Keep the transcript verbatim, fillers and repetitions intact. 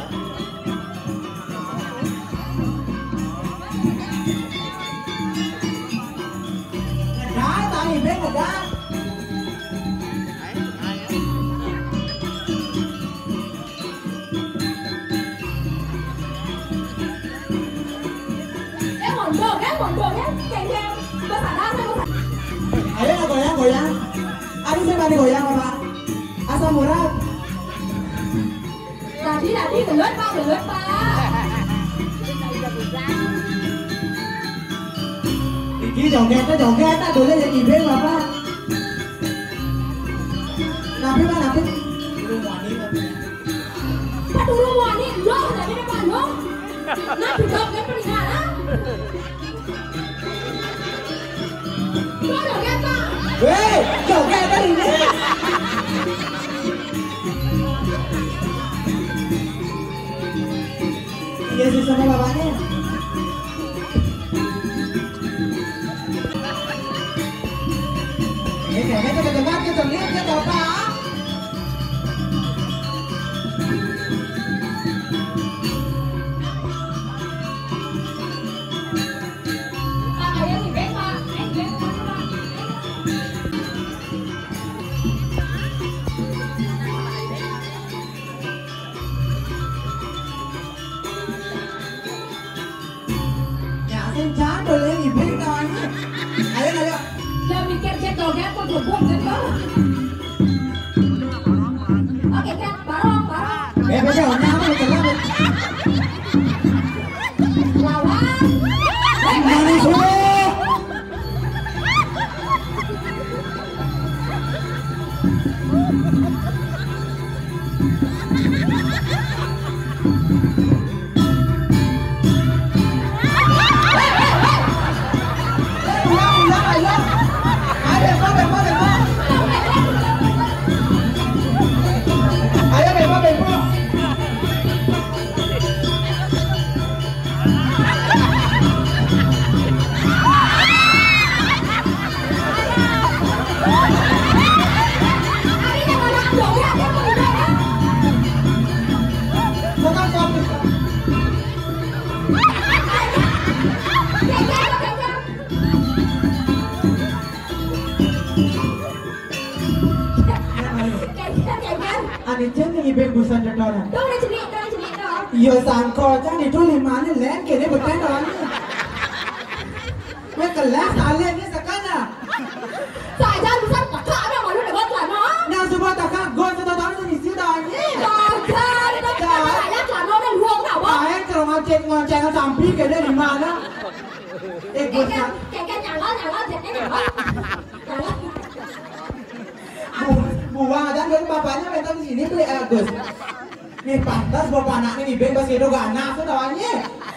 Ngedai tak ibeng ngedai. Mondok ya, mondok ya, kayaknya bahasa Arab bahasa. Ayo nak goyang goyang. Adi saya bani goyang apa? Asam murad. Tadi tadi gelut pak, gelut pak. Iki joget joget tak boleh jadi ibeng apa? Nabi pak nabi. Pak dulu wani loh, tapi dia pandong. Nah joget peninggalan. Kau joget pak? Weh, joget tadi ni. Yesus sama bapaknya. Ini kayaknya kita dengar kita lihat ya bapak. Pak ayah nih bek pak, eh bek pak. Ya, sen jangan boleh ibeng kawan. Ayo ayo. Dia mikir dia joget kok gebuk gitu. Oke kan, barong barong. Eh, betul, nyamuk betul. Lawan. Eh, Manis semua. Ulang, ulang, ulang. Ayo, bebas, bebas, bebas. Ayo, bebas, bebas. Ari jangan nak joget dia mau joget. Bukan kopi. Kayaknya kayaknya. Kayaknya kayaknya. Ani jen ni ibeng busan jatoran. Đâu đây chị đâu chị đâu. Iyo sangko chan itu lima ni len kene betul orang ni. Mereka kelas kalian ni sekana. Tại sao chúng ta cả đâu mà lúc này bất là nó. Yang semua tak kah gol satu tahun ni siu dah ni. Trời ơi, nó cả phải lát là nó đang luông nào không? Ayah kalau ngajak ngajak sampai kene di mana? Eh Cái busan. cái cái nhà nó nhà nó thiệt cái nhà nó. Nhà nó. Bu buang dan dari bapaknya minta di sini beli Agus. Nih pantas bapak anak ini ibeng bas itu gana sudah ni.